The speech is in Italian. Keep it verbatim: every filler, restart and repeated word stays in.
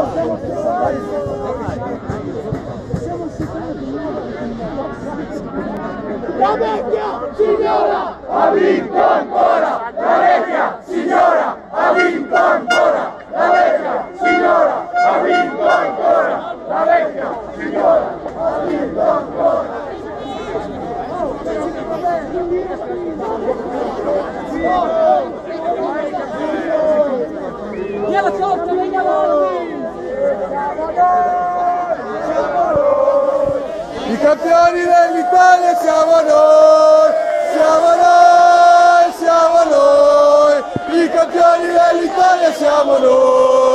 La vecchia signora ha vinto ancora! La vecchia signora ha vinto ancora! La vecchia signora ha vinto ancora! La vecchia signora ha vinto ancora! Via la sorte, venga avanti! I campioni dell'Italia siamo noi, siamo noi, siamo noi, i campioni dell'Italia siamo noi.